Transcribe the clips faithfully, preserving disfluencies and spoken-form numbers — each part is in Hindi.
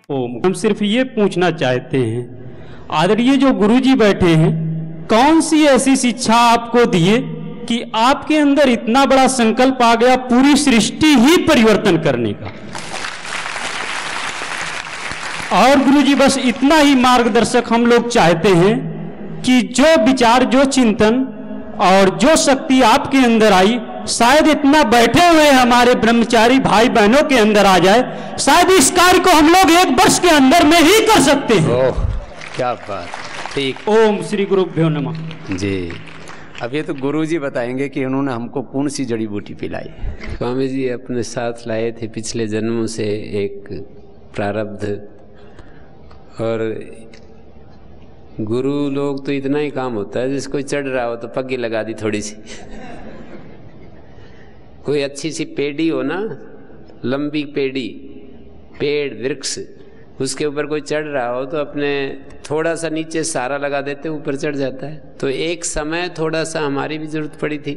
ओम। हम सिर्फ ये पूछना चाहते हैं, आदरणीय जो गुरुजी बैठे हैं, कौन सी ऐसी शिक्षा आपको दिए कि आपके अंदर इतना बड़ा संकल्प आ गया पूरी सृष्टि ही परिवर्तन करने का? और गुरुजी बस इतना ही मार्गदर्शक हम लोग चाहते हैं कि जो विचार, जो चिंतन और जो शक्ति आपके अंदर आई, शायद इतना बैठे हुए हमारे ब्रह्मचारी भाई बहनों के अंदर आ जाए, शायद इस कार्य को हम लोग एक वर्ष के अंदर में ही कर सकते हैं। ओह, क्या बात। ठीक। ओम श्री गुरुभ्यो नमः। जी, अब ये तो गुरु जी बताएंगे कि उन्होंने हमको कौन सी जड़ी बूटी पिलाई। स्वामी जी अपने साथ लाए थे पिछले जन्मों से एक प्रारब्ध, और गुरु लोग तो इतना ही काम होता है, जिस कोई चढ़ रहा हो तो पग्गी लगा दी थोड़ी सी। कोई अच्छी सी पेड़ी हो ना, लंबी पेड़ी, पेड़ वृक्ष, उसके ऊपर कोई चढ़ रहा हो तो अपने थोड़ा सा नीचे सहारा लगा देते, ऊपर चढ़ जाता है। तो एक समय थोड़ा सा हमारी भी जरूरत पड़ी थी।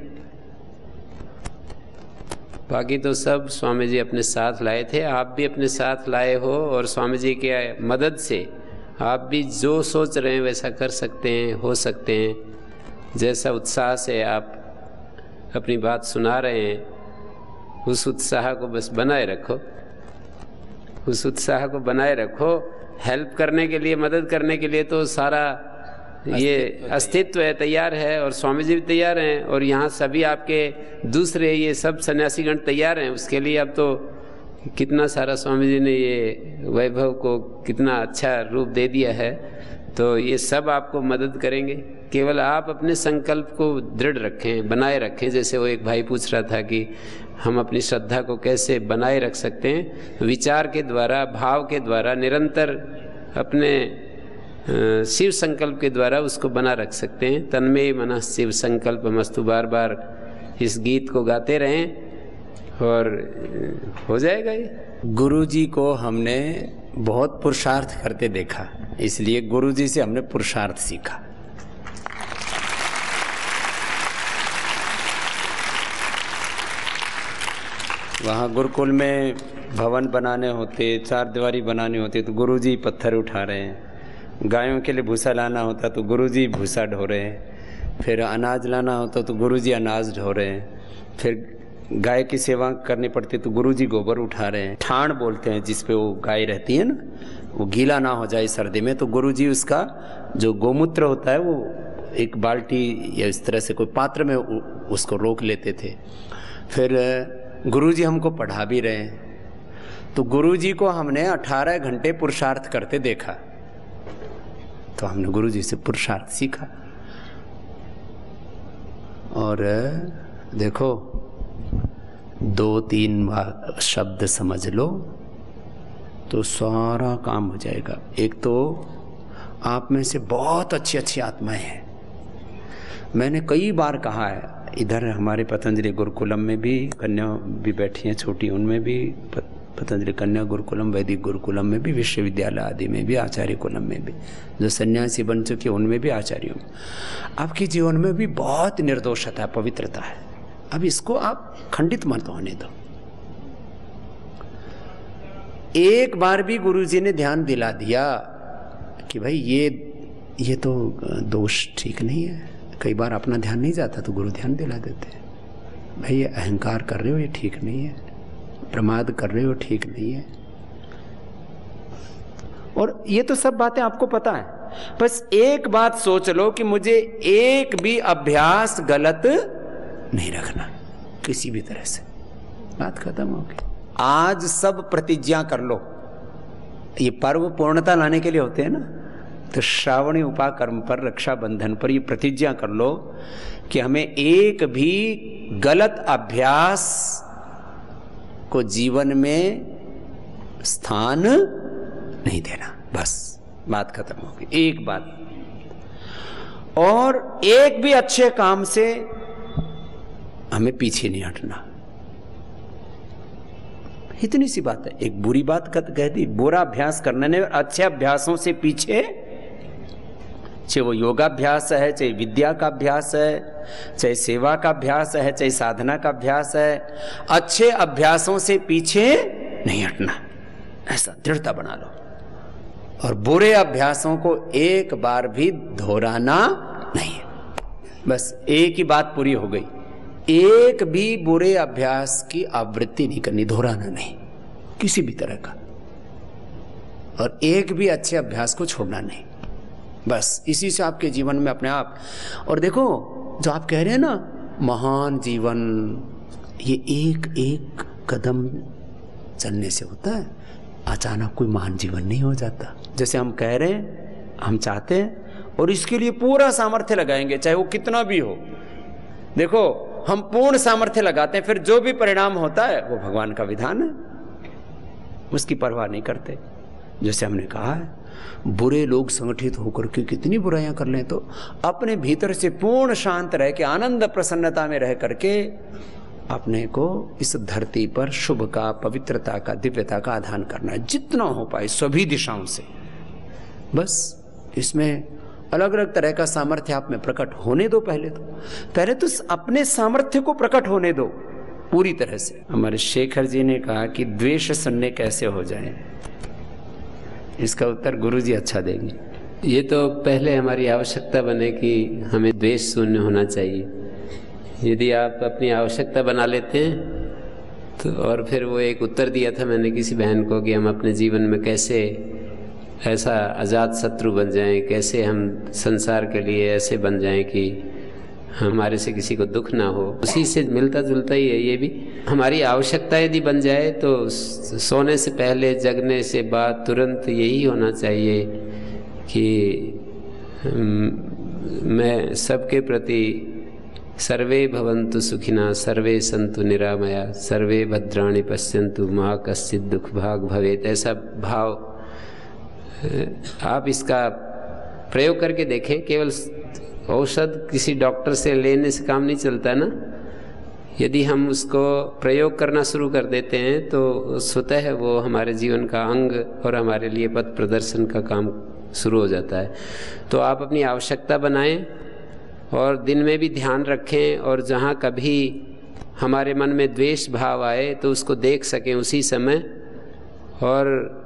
बाकी तो सब स्वामी जी अपने साथ लाए थे, आप भी अपने साथ लाए हो, और स्वामी जी के मदद से आप भी जो सोच रहे हैं वैसा कर सकते हैं, हो सकते हैं। जैसा उत्साह से आप अपनी बात सुना रहे हैं, उस उत्साह को बस बनाए रखो, उस उत्साह को बनाए रखो। हेल्प करने के लिए, मदद करने के लिए तो सारा ये अस्तित्व है, तैयार है, और स्वामी जी भी तैयार हैं, और यहाँ सभी आपके दूसरे ये सब सन्यासीगण तैयार हैं उसके लिए। अब तो कितना सारा स्वामी जी ने ये वैभव को कितना अच्छा रूप दे दिया है, तो ये सब आपको मदद करेंगे। केवल आप अपने संकल्प को दृढ़ रखें, बनाए रखें। जैसे वो एक भाई पूछ रहा था कि हम अपनी श्रद्धा को कैसे बनाए रख सकते हैं, विचार के द्वारा, भाव के द्वारा, निरंतर अपने शिव संकल्प के द्वारा उसको बना रख सकते हैं। तन्मय मनः शिव संकल्प मस्तु, बार बार इस गीत को गाते रहें और हो जाएगा ये। गुरु जी को हमने बहुत पुरुषार्थ करते देखा, इसलिए गुरु जी से हमने पुरुषार्थ सीखा। वहाँ गुरुकुल में भवन बनाने होते, चार दीवारी बनानी होती, तो गुरु जी पत्थर उठा रहे हैं। गायों के लिए भूसा लाना होता तो गुरु जी भूसा ढो रहे हैं। फिर अनाज लाना होता तो गुरु जी अनाज ढो रहे हैं। फिर गाय की सेवा करनी पड़ती तो गुरु जी गोबर उठा रहे हैं। ठाण बोलते हैं जिस पे वो गाय रहती है ना, वो गीला ना हो जाए सर्दी में, तो गुरु जी उसका जो गोमूत्र होता है वो एक बाल्टी या इस तरह से कोई पात्र में उसको रोक लेते थे। फिर गुरुजी हमको पढ़ा भी रहे हैं, तो गुरुजी को हमने अठारह घंटे पुरुषार्थ करते देखा, तो हमने गुरुजी से पुरुषार्थ सीखा। और देखो, दो तीन शब्द समझ लो तो सारा काम हो जाएगा। एक तो आप में से बहुत अच्छी अच्छी आत्माएं हैं। मैंने कई बार कहा है, इधर हमारे पतंजलि गुरुकुलम में भी कन्या भी बैठी हैं छोटी, उनमें भी पतंजलि कन्या गुरुकुलम, वैदिक गुरुकुलम में भी, विश्वविद्यालय आदि में भी, आचार्य कुलम में भी, जो सन्यासी बन चुके उनमें भी, आचार्यों में। आपके जीवन में भी बहुत निर्दोषता है, पवित्रता है। अब इसको आप खंडित मत होने दो। एक बार भी गुरुजी ने ध्यान दिला दिया कि भाई ये ये तो दोष ठीक नहीं है। कई बार अपना ध्यान नहीं जाता तो गुरु ध्यान दिला देते हैं, भाई ये अहंकार कर रहे हो, ये ठीक नहीं है, प्रमाद कर रहे हो, ठीक नहीं है। और ये तो सब बातें आपको पता है, बस एक बात सोच लो कि मुझे एक भी अभ्यास गलत नहीं रखना किसी भी तरह से। बात खत्म हो गई। आज सब प्रतिज्ञा कर लो। ये पर्व पूर्णता लाने के लिए होते हैं ना, तो श्रावणी उपाकर्म पर, रक्षाबंधन पर ये प्रतिज्ञा कर लो कि हमें एक भी गलत अभ्यास को जीवन में स्थान नहीं देना। बस बात खत्म हो गई। एक बात। और एक भी अच्छे काम से हमें पीछे नहीं हटना। इतनी सी बात है। एक बुरी बात कह दी, बुरा अभ्यास करने ने, अच्छे अभ्यासों से पीछे, चाहे वो योगाभ्यास है, चाहे विद्या का अभ्यास है, चाहे सेवा का अभ्यास है, चाहे साधना का अभ्यास है, अच्छे अभ्यासों से पीछे नहीं हटना। ऐसा दृढ़ता बना लो। और बुरे अभ्यासों को एक बार भी दोहराना नहीं है। बस एक ही बात पूरी हो गई, एक भी बुरे अभ्यास की आवृत्ति नहीं करनी, दोहराना नहीं किसी भी तरह का, और एक भी अच्छे अभ्यास को छोड़ना नहीं। बस इसी से आपके जीवन में अपने आप। और देखो जो आप कह रहे हैं ना महान जीवन, ये एक एक कदम चलने से होता है, अचानक कोई महान जीवन नहीं हो जाता। जैसे हम कह रहे हैं, हम चाहते हैं और इसके लिए पूरा सामर्थ्य लगाएंगे, चाहे वो कितना भी हो। देखो हम पूर्ण सामर्थ्य लगाते हैं, फिर जो भी परिणाम होता है वो भगवान का विधान है, उसकी परवाह नहीं करते। जैसे हमने कहा है, बुरे लोग संगठित होकर के कितनी बुराइयां कर लें, तो अपने भीतर से पूर्ण शांत रह के आनंद प्रसन्नता में रह करके अपने को इस धरती पर शुभ का, पवित्रता का, दिव्यता का आधान करना है जितना हो पाए सभी दिशाओं से। बस इसमें अलग अलग तरह का सामर्थ्य आप में प्रकट होने दो। पहले तो पहले तो अपने सामर्थ्य को प्रकट होने दो पूरी तरह से। हमारे शेखर जी ने कहा कि द्वेष शून्य कैसे हो जाए, इसका उत्तर गुरुजी अच्छा देंगे। ये तो पहले हमारी आवश्यकता बने कि हमें द्वेष शून्य होना चाहिए। यदि आप अपनी आवश्यकता बना लेते हैं तो, और फिर वो एक उत्तर दिया था मैंने किसी बहन को कि हम अपने जीवन में कैसे ऐसा अजात शत्रु बन जाएं, कैसे हम संसार के लिए ऐसे बन जाएं कि हमारे से किसी को दुख ना हो। उसी से मिलता जुलता ही है ये भी। हमारी आवश्यकता यदि बन जाए तो सोने से पहले, जगने से बाद तुरंत यही होना चाहिए कि मैं सबके प्रति सर्वे भवन्तु सुखिना, सर्वे सन्तु निरामया, सर्वे भद्राणि पश्यन्तु मा कश्चित् दुख भाग भवेत्। ऐसा भाव आप इसका प्रयोग करके देखें। केवल औषध किसी डॉक्टर से लेने से काम नहीं चलता ना। यदि हम उसको प्रयोग करना शुरू कर देते हैं तो स्वतः वो हमारे जीवन का अंग और हमारे लिए पथ प्रदर्शन का काम शुरू हो जाता है। तो आप अपनी आवश्यकता बनाएं और दिन में भी ध्यान रखें, और जहाँ कभी हमारे मन में द्वेष भाव आए तो उसको देख सकें उसी समय। और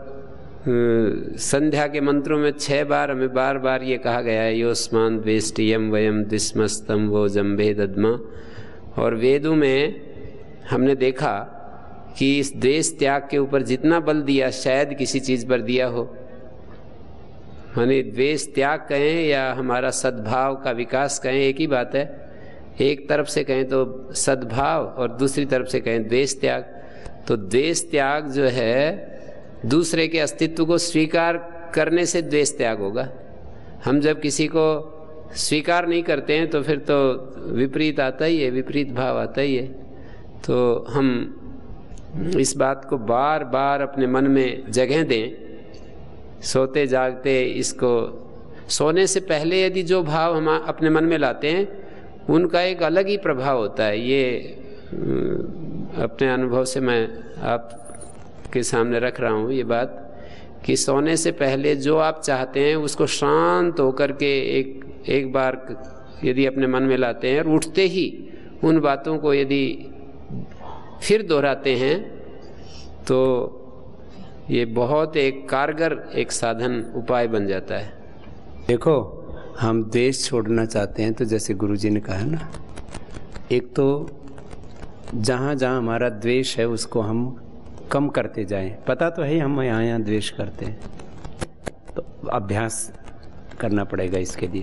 संध्या के मंत्रों में छह बार हमें बार बार ये कहा गया है, योस्मान द्वेष्टियम वयम द्विस्मस्तम वो जम्बे दद्मा। और वेदों में हमने देखा कि इस द्वेष त्याग के ऊपर जितना बल दिया शायद किसी चीज़ पर दिया हो। माने द्वेष त्याग कहें या हमारा सद्भाव का विकास कहें, एक ही बात है। एक तरफ से कहें तो सद्भाव और दूसरी तरफ से कहें द्वेष त्याग। तो द्वेष त्याग जो है दूसरे के अस्तित्व को स्वीकार करने से द्वेष त्याग होगा। हम जब किसी को स्वीकार नहीं करते हैं तो फिर तो विपरीत आता ही है, विपरीत भाव आता ही है। तो हम इस बात को बार बार अपने मन में जगह दें, सोते जागते इसको। सोने से पहले यदि जो भाव हम अपने मन में लाते हैं उनका एक अलग ही प्रभाव होता है। ये अपने अनुभव से मैं आप के सामने रख रहा हूँ ये बात कि सोने से पहले जो आप चाहते हैं उसको शांत होकर के एक एक बार यदि अपने मन में लाते हैं और उठते ही उन बातों को यदि फिर दोहराते हैं तो ये बहुत एक कारगर एक साधन उपाय बन जाता है। देखो हम द्वेष छोड़ना चाहते हैं तो जैसे गुरुजी ने कहा ना, एक तो जहाँ जहाँ हमारा द्वेष है उसको हम कम करते जाएं। पता तो है हम यहाँ यहाँ द्वेष करते हैं, तो अभ्यास करना पड़ेगा इसके लिए।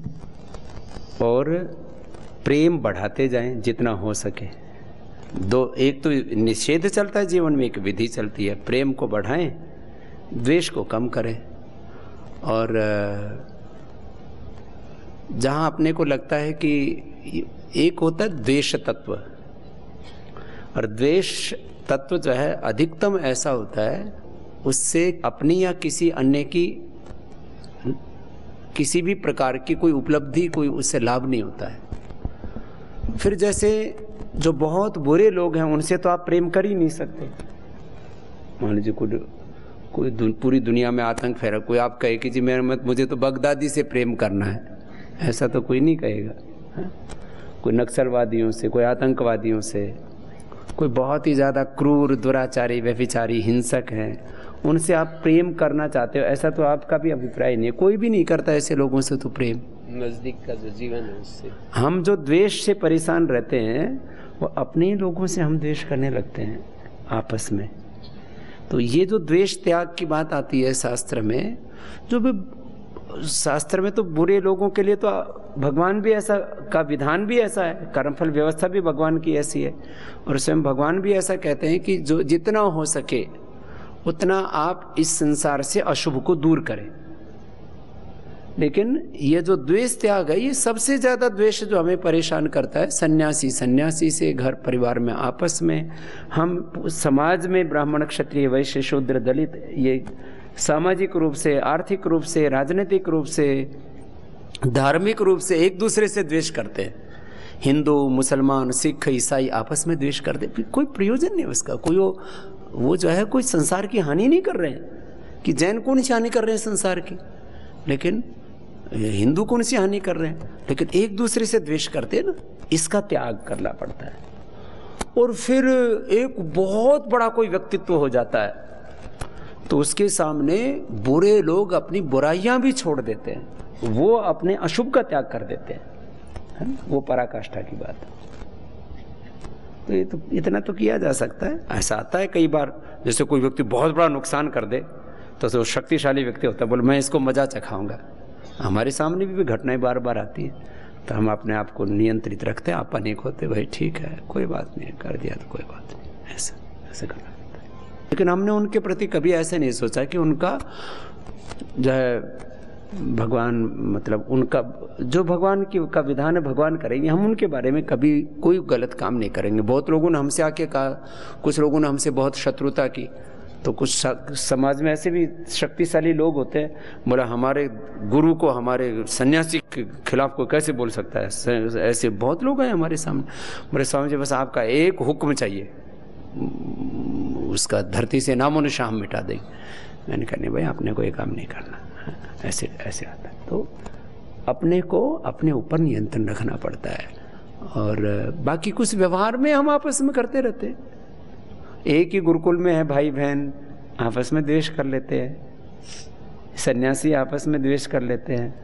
और प्रेम बढ़ाते जाएं जितना हो सके। दो, एक तो निषेध चलता है जीवन में, एक विधि चलती है। प्रेम को बढ़ाएं, द्वेष को कम करें। और जहाँ अपने को लगता है कि एक होता है द्वेष तत्व, और द्वेष तत्व जो है अधिकतम ऐसा होता है उससे अपनी या किसी अन्य की किसी भी प्रकार की कोई उपलब्धि, कोई उससे लाभ नहीं होता है। फिर जैसे जो बहुत बुरे लोग हैं उनसे तो आप प्रेम कर ही नहीं सकते। मान लीजिए कोई कोई दु, पूरी दुनिया में आतंक फैला, कोई आप कहे कि जी मेरे मत मुझे तो बगदादी से प्रेम करना है, ऐसा तो कोई नहीं कहेगा है? कोई नक्सलवादियों से, कोई आतंकवादियों से, कोई बहुत ही ज़्यादा क्रूर, दुराचारी, व्यभिचारी, हिंसक हैं, उनसे आप प्रेम करना चाहते हो, ऐसा तो आपका भी अभिप्राय नहीं है। कोई भी नहीं करता ऐसे लोगों से तो प्रेम। नज़दीक का जो जीवन है उससे हम जो द्वेष से परेशान रहते हैं वो अपने ही लोगों से हम द्वेष करने लगते हैं आपस में। तो ये जो द्वेष त्याग की बात आती है शास्त्र में, जो भी शास्त्र में तो बुरे लोगों के लिए तो भगवान भी ऐसा का विधान भी ऐसा है, कर्मफल व्यवस्था भी भगवान की ऐसी है, और स्वयं भगवान भी ऐसा कहते हैं कि जो जितना हो सके उतना आप इस संसार से अशुभ को दूर करें। लेकिन ये जो द्वेष त्याग है, ये सबसे ज्यादा द्वेष जो हमें परेशान करता है, सन्यासी सन्यासी से, घर परिवार में, आपस में, हम समाज में, ब्राह्मण क्षत्रिय वैश्य शूद्र दलित, ये सामाजिक रूप से, आर्थिक रूप से, राजनीतिक रूप से, धार्मिक रूप से एक दूसरे से द्वेष करते हैं। हिंदू, मुसलमान, सिख, ईसाई आपस में द्वेष करते, कोई प्रयोजन नहीं उसका। कोई वो वो जो है कोई संसार की हानि नहीं कर रहे हैं कि जैन कौन सी हानि कर रहे हैं संसार की, लेकिन हिंदू कौन सी हानि कर रहे हैं, लेकिन एक दूसरे से द्वेष करते हैं ना, इसका त्याग करना पड़ता है। और फिर एक बहुत बड़ा कोई व्यक्तित्व हो जाता है तो उसके सामने बुरे लोग अपनी बुराइयां भी छोड़ देते हैं, वो अपने अशुभ का त्याग कर देते हैं, है ना? वो पराकाष्ठा की बात है। तो ये तो इतना तो किया जा सकता है। ऐसा आता है कई बार, जैसे कोई व्यक्ति बहुत बड़ा नुकसान कर दे तो वो शक्तिशाली व्यक्ति होता है, बोले मैं इसको मजा चखाऊंगा। हमारे सामने भी, भी घटनाएं बार बार आती है, तो हम अपने आप को नियंत्रित रखते हैं, आप अनेक होते, भाई ठीक है कोई बात नहीं, कर दिया तो कोई बात नहीं, ऐसा ऐसा करना पड़ता है। लेकिन हमने उनके प्रति कभी ऐसे नहीं सोचा कि उनका जो है भगवान, मतलब उनका जो भगवान की का विधान है भगवान करेंगे, हम उनके बारे में कभी कोई गलत काम नहीं करेंगे। बहुत लोगों ने हमसे आके कहा, कुछ लोगों ने हमसे बहुत शत्रुता की, तो कुछ समाज में ऐसे भी शक्तिशाली लोग होते हैं, बोला हमारे गुरु को, हमारे सन्यासी के खिलाफ कोई कैसे बोल सकता है, ऐसे बहुत लोग हैं हमारे सामने। बोले स्वामी जी बस आपका एक हुक्म चाहिए, उसका धरती से नामो निशान हम मिटा देंगे। मैंने कहा नहीं भाई, आपने कोई काम नहीं करना, ऐसे ऐसे आता है। तो अपने को अपने ऊपर नियंत्रण रखना पड़ता है, और बाकी कुछ व्यवहार में हम आपस में करते रहते हैं। एक ही गुरुकुल में है भाई बहन, आपस में द्वेष कर लेते हैं, सन्यासी आपस में द्वेष कर लेते हैं।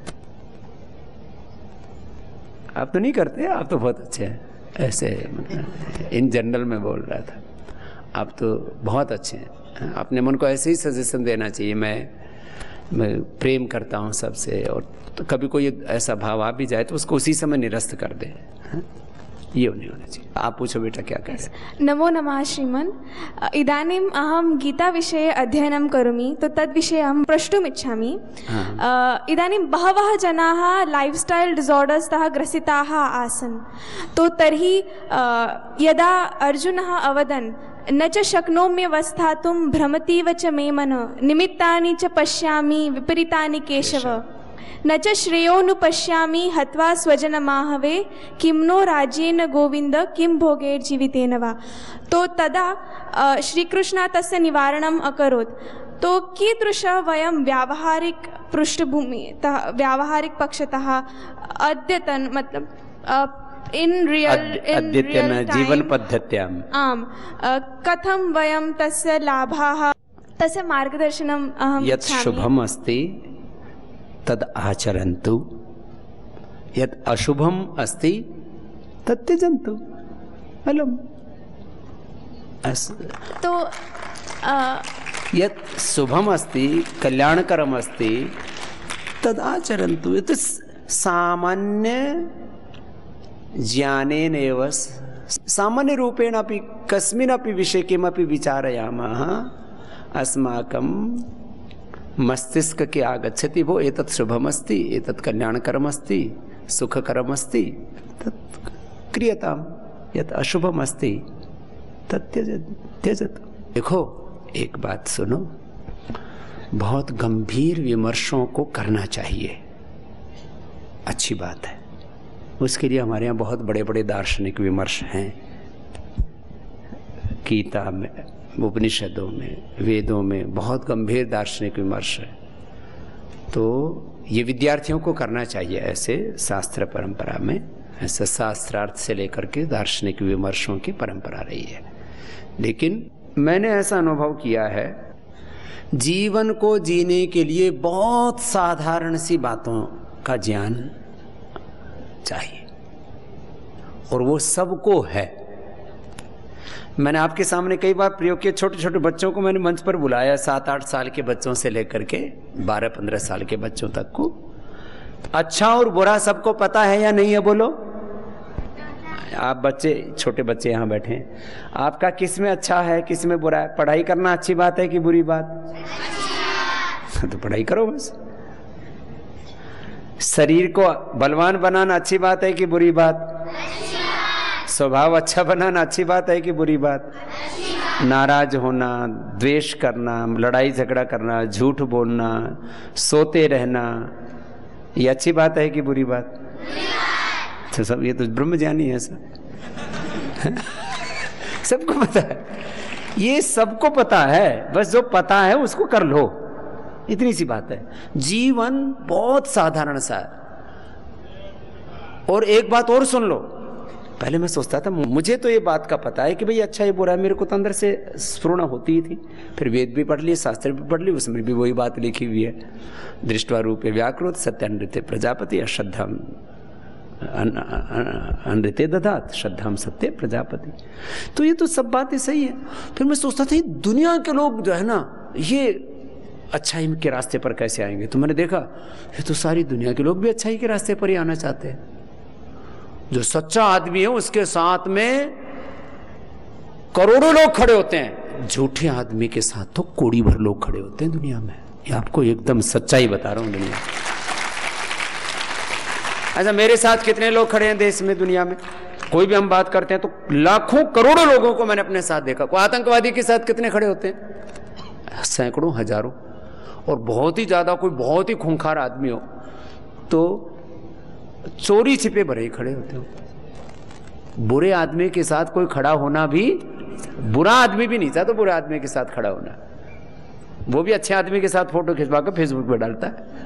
आप तो नहीं करते, आप तो बहुत अच्छे हैं, ऐसे मतलब इन जनरल में बोल रहा था, आप तो बहुत अच्छे हैं। अपने मन को ऐसे ही सजेशन देना चाहिए, मैं मैं प्रेम करता हूँ सबसे, और तो कभी कोई ऐसा भाव आ भी जाए तो उसको उसी समय निरस्त कर दे, है? ये नहीं होना चाहिए। आप पूछो बेटा क्या कह रहे? नमो नमः श्रीमन्। इदानीम् अहं गीताविषये अध्ययनं करोमि, तो तद्विषये अहं प्रष्टुम् इच्छामि। इदानीं बहवः जनाः लैफ् स्टैल् डिसार्डर्स् तः ग्रसिताः आसन्, तो तर्हि यदा अर्जुनः अवदन् न च शक्नोम्यवस्थातुं भ्रमतीव च मे मनः, निमित्तानि च पश्यामि विपरीतानि केशव, न च श्रेयोनुपश्यामि हत्वा स्वजनमाहवे, किं नो राज्येन गोविन्द किं भोगैर्जीवितेन वा। तो तदा श्रीकृष्ण तस्य निवारणम् अकरोत्। तो कीदृशः वयं व्यावहारिक पृष्ठभूमितः, व्यावहारिक पक्षतः अद्यतन मतलब इन रियल अद्यतन जीवन पद्धत्याम् आम् कथं वयं तस्य लाभाः, तस्य मार्गदर्शनम् अहं यत् शुभम् अस्ति तद् आचरन्तु, यत् अशुभम् अस्ति तत् त्यजन्तु। अलम तो यत् शुभम् अस्ति, कल्याणकरम् अस्ति तद् आचरन्तु। यत् सामान्य ज्ञानेन एव, सामान्य रूपेण अपि कस्मिन् अपि विषये किमपि विचारयामः, अस्माकं मस्तिष्क के आगच्छति वो एतत् शुभमस्ति, एतत् कल्याणकरमस्ति, सुखकरमस्ति, तत् क्रियताम्। यत् अशुभमस्ति तत् त्यजतु। देखो एक बात सुनो, बहुत गंभीर विमर्शों को करना चाहिए, अच्छी बात है। उसके लिए हमारे यहाँ बहुत बड़े बड़े दार्शनिक विमर्श हैं, गीता में, उपनिषदों में, वेदों में बहुत गंभीर दार्शनिक विमर्श है। तो ये विद्यार्थियों को करना चाहिए, ऐसे शास्त्र परंपरा में, ऐसा शास्त्रार्थ से लेकर के दार्शनिक विमर्शों की परंपरा रही है। लेकिन मैंने ऐसा अनुभव किया है, जीवन को जीने के लिए बहुत साधारण सी बातों का ज्ञान चाहिए, और वो सबको है। मैंने आपके सामने कई बार प्रयोग किया। छोटे छोटे बच्चों को मैंने मंच पर बुलाया, सात आठ साल के बच्चों से लेकर के बारह पंद्रह साल के बच्चों तक को। अच्छा और बुरा सबको पता है या नहीं है? बोलो। आप बच्चे, छोटे बच्चे यहाँ बैठे हैं, आपका किस में अच्छा है, किस में बुरा है? पढ़ाई करना अच्छी बात है कि बुरी बात? तो पढ़ाई करो बस। शरीर को बलवान बनाना अच्छी बात है कि बुरी बात? स्वभाव अच्छा बनाना अच्छी बात है कि बुरी बात? नाराज होना, द्वेष करना, लड़ाई झगड़ा करना, झूठ बोलना, सोते रहना, ये अच्छी बात है कि बुरी बात? तो सब ये तो ब्रह्मज्ञानी है सब। सबको पता है, ये सबको पता है, बस जो पता है उसको कर लो, इतनी सी बात है। जीवन बहुत साधारण सा है। और एक बात और सुन लो, पहले मैं सोचता था मुझे तो ये बात का पता है कि भाई अच्छा ये बुरा है, मेरे को तो अंदर से स्फुरणा होती ही थी। फिर वेद भी पढ़ लिए, शास्त्र भी पढ़ लिए, उसमें भी वही बात लिखी हुई है, दृष्ट्वा रूपे व्याकृत सत्यानृत्य प्रजापति अश्रद्धा अनृत्य दधात श्रद्धाम सत्य प्रजापति। तो ये तो सब बातें सही है। फिर मैं सोचता था ये दुनिया के लोग जो है ना, ये अच्छाई के रास्ते पर कैसे आएंगे? तो मैंने देखा ये तो सारी दुनिया के लोग भी अच्छाई के रास्ते पर ही आना चाहते हैं। जो सच्चा आदमी है उसके साथ में करोड़ों लोग खड़े होते हैं, झूठे आदमी के साथ तो कोड़ी भर लोग खड़े होते हैं दुनिया में। ये आपको एकदम सच्चाई बता रहा हूं दुनिया। अच्छा, मेरे साथ कितने लोग खड़े हैं देश में, दुनिया में? कोई भी हम बात करते हैं तो लाखों करोड़ों लोगों को मैंने अपने साथ देखा। कोई आतंकवादी के साथ कितने खड़े होते हैं? सैकड़ों, हजारों। और बहुत ही ज्यादा कोई बहुत ही खूंखार आदमी हो तो चोरी छिपे भरे ही खड़े होते हो। बुरे आदमी के साथ कोई खड़ा होना भी, बुरा आदमी भी नहीं चाहता बुरे आदमी के साथ खड़ा होना, वो भी अच्छे आदमी के साथ फोटो खिंचवा कर फेसबुक पे डालता है।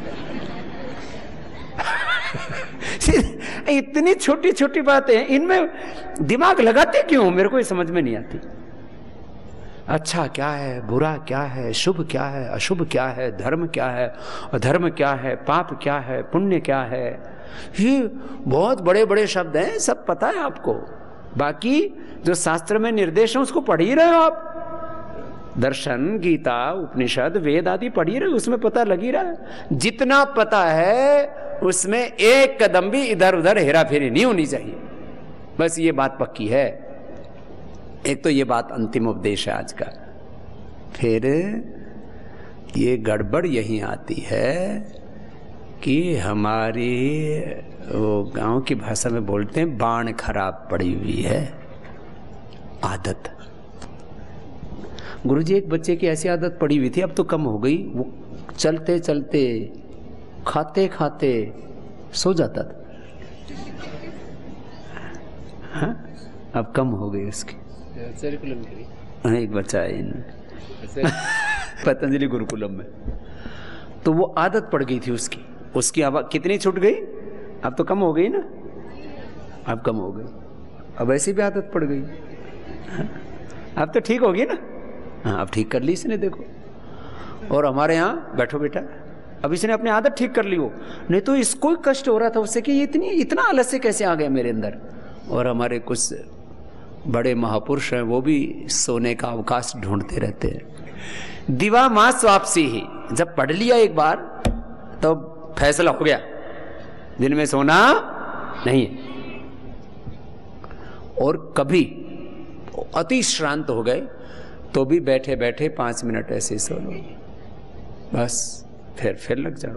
इतनी छोटी छोटी बातें, इनमें दिमाग लगाते क्यों, मेरे को ये समझ में नहीं आती। अच्छा क्या है, बुरा क्या है, शुभ क्या है, अशुभ क्या है, धर्म क्या है, अधर्म क्या है, पाप क्या है, पुण्य क्या है, ये बहुत बड़े बड़े शब्द हैं, सब पता है आपको। बाकी जो शास्त्र में निर्देश है उसको पढ़ ही रहे हो आप। दर्शन, गीता, उपनिषद, वेद आदि पढ़ ही रहे हो, उसमें पता लग ही रहा है। जितना पता है उसमें एक कदम भी इधर उधर हेरा फेरी नहीं होनी चाहिए, बस ये बात पक्की है। एक तो ये बात अंतिम उपदेश है आज का। फिर ये गड़बड़ यहीं आती है कि हमारी वो गांव की भाषा में बोलते हैं बाण खराब पड़ी हुई है, आदत। गुरुजी एक बच्चे की ऐसी आदत पड़ी हुई थी, अब तो कम हो गई, वो चलते चलते खाते खाते सो जाता था। हाँ? अब कम हो गई उसकी। एक बच्चा है इन पतंजलि गुरुकुलम में, तो वो आदत पड़ गई थी उसकी। उसकी आवाज कितनी छूट गई, अब तो कम हो गई ना, अब कम हो गई, अब ऐसी भी आदत पड़ गई। अब तो ठीक होगी ना। हाँ, अब ठीक कर ली इसने, देखो। और हमारे यहाँ बैठो बेटा, अब इसने अपनी आदत ठीक कर ली हो, नहीं तो इसको ही कष्ट हो रहा था उससे कि इतनी इतना आलस्य कैसे आ गया मेरे अंदर। और हमारे कुछ बड़े महापुरुष हैं, वो भी सोने का अवकाश ढूंढते रहते हैं। दिवा मास वापसी ही जब पढ़ लिया एक बार तो फैसला हो गया, दिन में सोना नहीं है। और कभी अति श्रांत हो गए तो भी बैठे बैठे पांच मिनट ऐसे सो लो, बस फिर फिर लग जाओ।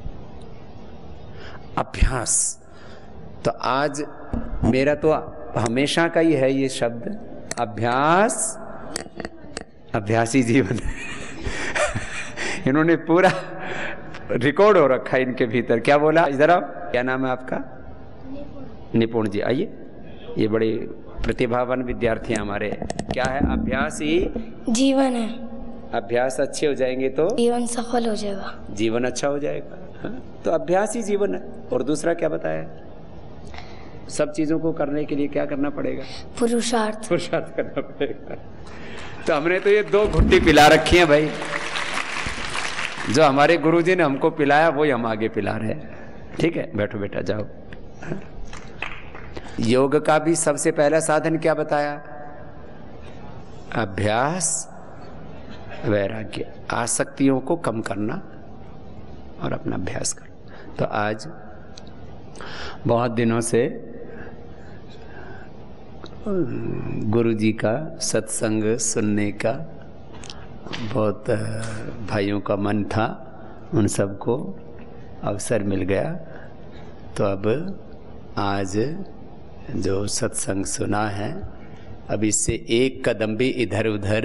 अभ्यास तो आज मेरा तो हमेशा का ही है ये शब्द, अभ्यास, अभ्यासी जीवन। इन्होंने पूरा रिकॉर्ड हो रखा है इनके भीतर। क्या बोला, इधर आओ, क्या नाम है आपका? निपुण जी, आइए। ये बड़े प्रतिभावान विद्यार्थी हैं हमारे। क्या है? अभ्यास ही जीवन है। अभ्यास अच्छे हो जाएंगे तो जीवन सफल हो जाएगा, जीवन अच्छा हो जाएगा। हाँ? तो अभ्यास ही जीवन है। और दूसरा क्या बताया? सब चीज़ों को करने के लिए क्या करना पड़ेगा? पुरुषार्थ पुरुषार्थ करना पड़ेगा। तो हमने तो ये दो घुट्टी पिला रखी है भाई, जो हमारे गुरुजी ने हमको पिलाया वही हम आगे पिला रहे हैं। ठीक है, बैठो बेटा, जाओ। योग का भी सबसे पहला साधन क्या बताया? अभ्यास, वैराग्य, आसक्तियों को कम करना और अपना अभ्यास करना। तो आज बहुत दिनों से गुरुजी का सत्संग सुनने का बहुत भाइयों का मन था, उन सबको अवसर मिल गया। तो अब आज जो सत्संग सुना है, अब इससे एक कदम भी इधर उधर,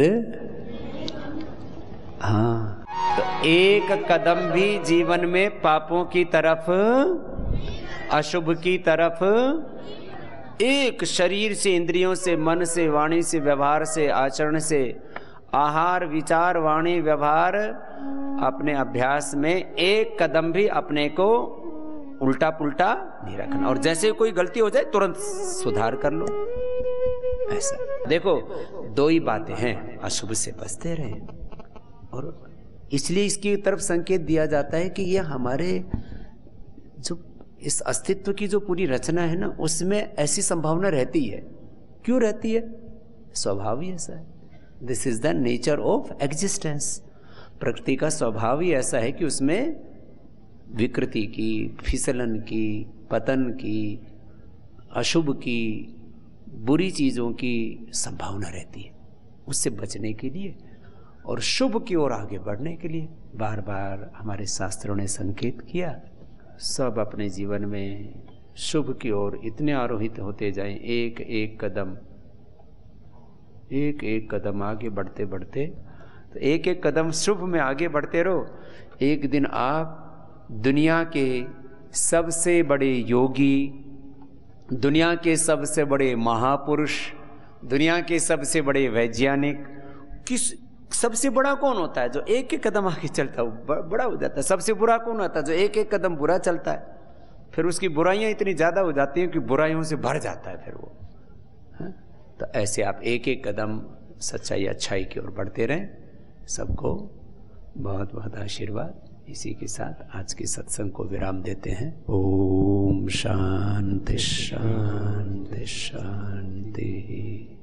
हाँ, तो एक कदम भी जीवन में पापों की तरफ, अशुभ की तरफ, एक शरीर से, इंद्रियों से, मन से, वाणी से, व्यवहार से, आचरण से, आहार, विचार, वाणी, व्यवहार, अपने अभ्यास में एक कदम भी अपने को उल्टा पुल्टा नहीं रखना। और जैसे कोई गलती हो जाए तुरंत सुधार कर लो। ऐसा देखो, दो ही बातें हैं, अशुभ से बचते रहें। और इसलिए इसकी तरफ संकेत दिया जाता है कि यह हमारे जो इस अस्तित्व की जो पूरी रचना है ना, उसमें ऐसी संभावना रहती है। क्यों रहती है? स्वभाव ही ऐसा है। This is the nature of existence. प्रकृति का स्वभाव ही ऐसा है कि उसमें विकृति की, फिसलन की, पतन की, अशुभ की, बुरी चीज़ों की संभावना रहती है। उससे बचने के लिए और शुभ की ओर आगे बढ़ने के लिए बार बार हमारे शास्त्रों ने संकेत किया। सब अपने जीवन में शुभ की ओर इतने आरोहित होते जाएं, एक एक कदम, एक एक कदम आगे बढ़ते बढ़ते, तो एक एक कदम शुभ में आगे बढ़ते रहो। एक दिन आप दुनिया के सबसे बड़े योगी, दुनिया के सबसे बड़े महापुरुष, दुनिया के सबसे बड़े वैज्ञानिक, किस सबसे बड़ा कौन होता है? जो एक एक कदम आगे चलता है वो बड़ा हो जाता है। सबसे बुरा कौन होता है? जो एक एक कदम बुरा चलता है, फिर उसकी बुराइयां इतनी ज्यादा हो जाती हैं कि बुराइयों से भर जाता है फिर वो। है? तो ऐसे आप एक एक कदम सच्चाई, अच्छाई की ओर बढ़ते रहें। सबको बहुत बहुत आशीर्वाद। इसी के साथ आज के सत्संग को विराम देते हैं। ओम शांति शांति शांति।